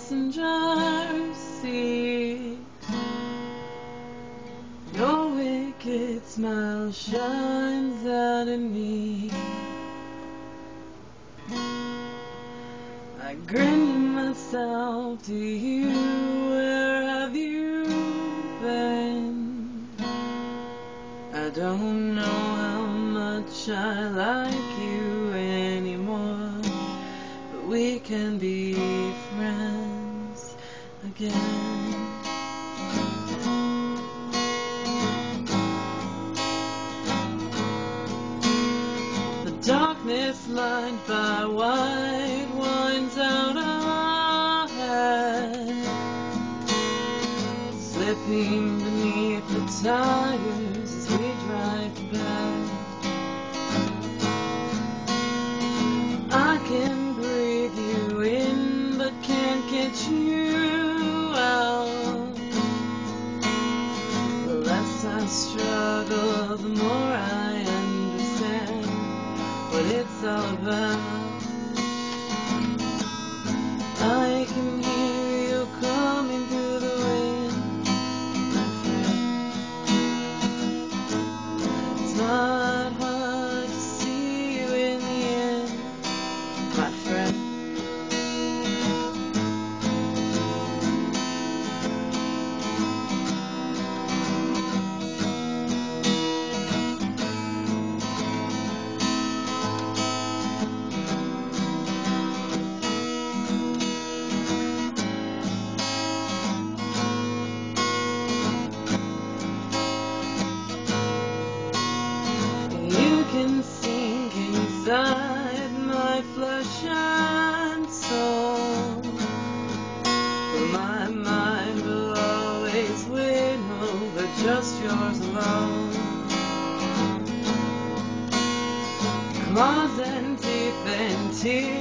passenger seat. Your wicked smile shines out at me. I grin to myself, to you, where have you been? I don't know how much I like you anymore, but we can be friends again. The darkness lined by white winds out ahead, slipping beneath the tires as we drive to bed. I can breathe you in, but can't get you out. The less I struggle, the more I understand what it's all about. I can hear you coming through the wind, my friend. It's not hard to see you in the end, my friend. You can sink inside my flesh and soul, but my mind will always win over just yours alone. Claws and teeth and tears